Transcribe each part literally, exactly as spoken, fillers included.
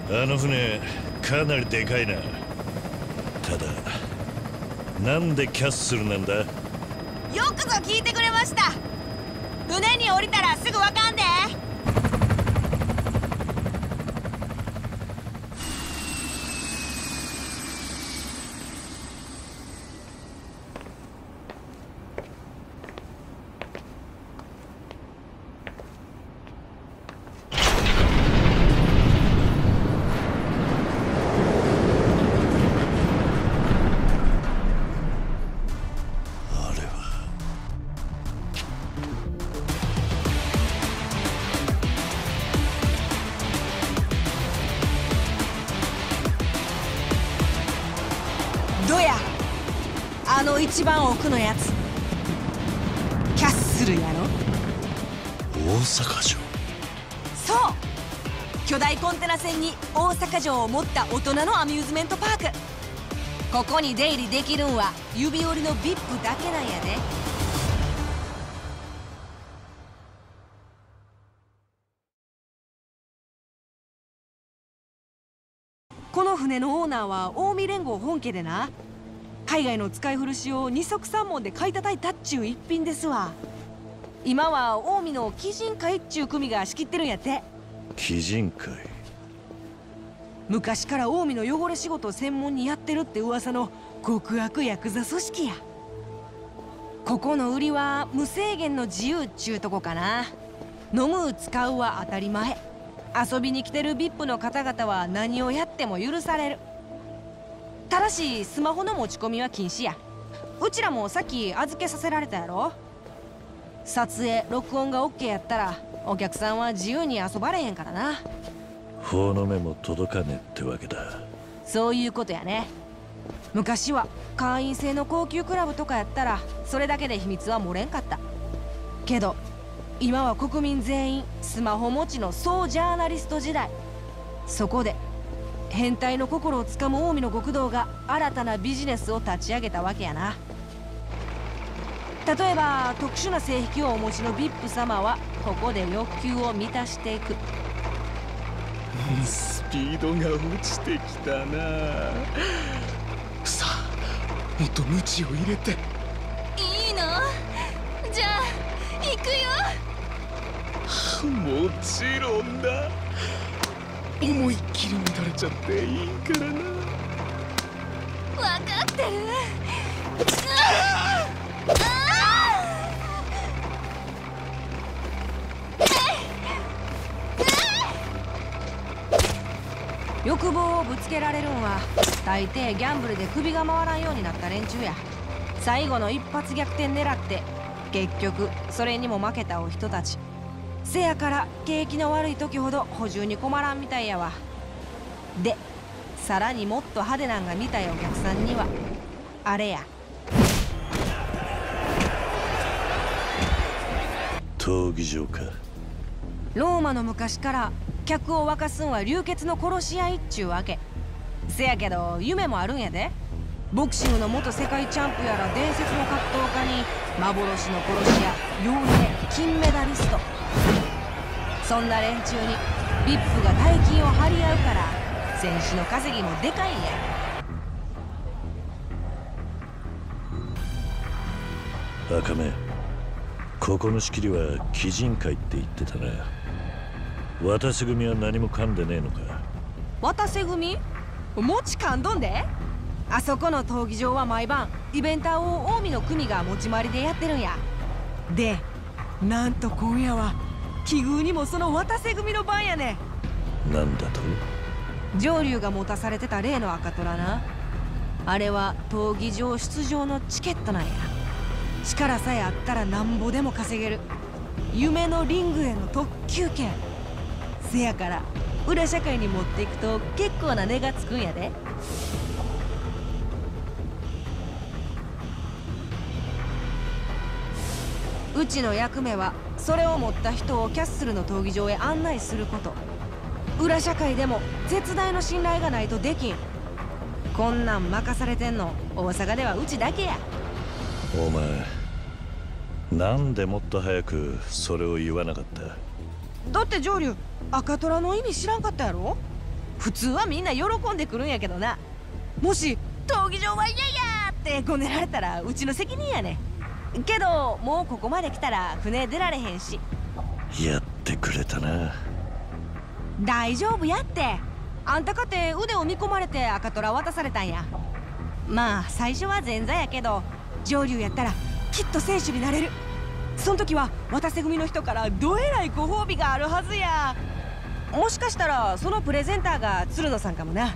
あの船かなりでかいな。ただなんでキャッスルなんだ？よくぞ聞いてくれました。船に降りたらすぐわかんで。どや、あの一番奥のやつキャッスルやろ。 大阪城。 そう、巨大コンテナ船に大阪城を持った大人のアミューズメントパーク。ここに出入りできるんは指折りの ブイアイピー だけなんやで。この船のオーナーは近江連合本家でな、海外の使い古しを二足三門で買い叩いたっちゅう一品ですわ。今は近江の鬼人会っちゅう組が仕切ってるんやって。 鬼人会。 昔から近江の汚れ仕事を専門にやってるって噂の極悪ヤクザ組織や。ここの売りは無制限の自由っちゅうとこかな。飲む使うは当たり前。遊びに来てる ブイアイピー の方々は何をやっても許される。ただしスマホの持ち込みは禁止や。うちらもさっき預けさせられたやろ。撮影録音が オーケー やったらお客さんは自由に遊ばれへんからな。 法の目も届かねえってわけだ。 そういうことやね。昔は会員制の高級クラブとかやったらそれだけで秘密は漏れんかった。けど今は国民全員スマホ持ちの総ジャーナリスト時代。そこで変態の心をつかむ近江の極道が新たなビジネスを立ち上げたわけやな。例えば特殊な性癖をお持ちの ブイアイピー 様はここで欲求を満たしていく。 スピードが落ちてきたな。さあもっと鞭を入れて。 いいの？じゃあ行くよ。もちろんだ。思いっきり乱れちゃっていいからな。 分かってる。 欲望をぶつけられるんは大抵ギャンブルで首が回らんようになった連中や。最後の一発逆転狙って結局それにも負けたお人たち。せやから景気の悪い時ほど補充に困らんみたいやわ。でさらにもっと派手なんが見たいお客さんにはあれや。 闘技場か。 ローマの昔から客を沸かすんは流血の殺し合いっちゅうわけ。せやけど夢もあるんやで。ボクシングの元世界チャンプやら伝説の格闘家に幻の殺し屋妖霊金メダリスト。そんな連中に ブイアイピー が大金を張り合うから選手の稼ぎもでかいんや。 赤目、ここの仕切りは鬼人会って言ってたな。渡瀬組は何も噛んでねえのか。 渡瀬組？もち噛んどんで。あそこの闘技場は毎晩イベンターを近江の組が持ち回りでやってるんや。でなんと今夜は奇遇にもその渡瀬組の番やね。 なんだと？ 上流が持たされてた例の赤虎な。あれは闘技場出場のチケットなんや。力さえあったらなんぼでも稼げる夢のリングへの特急券。せやから裏社会に持っていくと結構な値がつくんやで。うちの役目はそれを持った人をキャッスルの闘技場へ案内すること。裏社会でも絶大の信頼がないとできん。こんなん任されてんの大阪ではうちだけや。 お前なんでもっと早くそれを言わなかった？ だって上流赤虎の意味知らんかったやろ。 普通はみんな喜んでくるんやけどな。もし闘技場は嫌やってごねられたらうちの責任やねん。けどもうここまで来たら船出られへんし。 やってくれたな。 大丈夫やって。あんたかて腕を見込まれて赤虎渡されたんや。まあ最初は前座やけど上流やったらきっと選手になれる。そん時は渡瀬組の人からどえらいご褒美があるはずや。もしかしたらそのプレゼンターが鶴野さんかもな。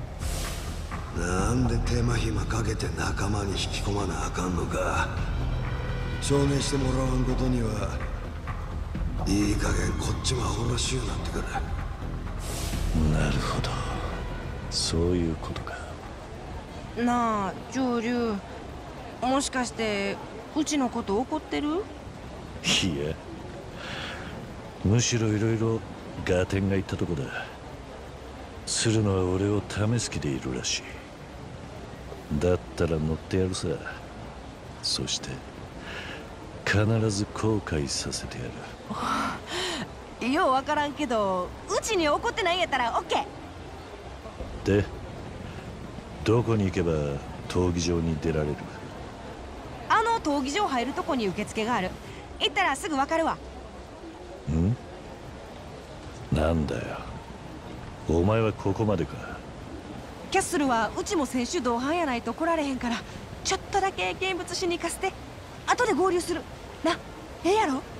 なんで手間暇かけて仲間に引き込まなあかんのか。証明してもらわんことにはいい加減こっちもアホらしゅうなってくる。 なるほど、そういうことか。 なあ上流、もしかしてうちのこと怒ってる？ いや、むしろいろいろガーテンが言ったとこだ。鶴野は俺を試す気でいるらしい。だったら乗ってやるさ。そして必ず後悔させてやる。 ようわからんけどうちに怒ってないんやったらオッケー。 で、どこに行けば闘技場に出られる？ あの闘技場入るとこに受付がある。行ったらすぐわかるわ。 ん？なんだよ、お前はここまでか。 キャッスルはうちも選手同伴やないと来られへんから、ちょっとだけ見物しに行かせて。後で合流するな。ええやろ？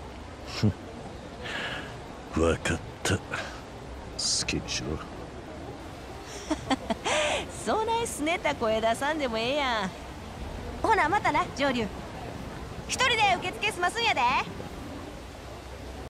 分かった、好きにしろ。 そないすねた声出さんでもええやん。ほなまたな上流。一人で受付済ますんやで。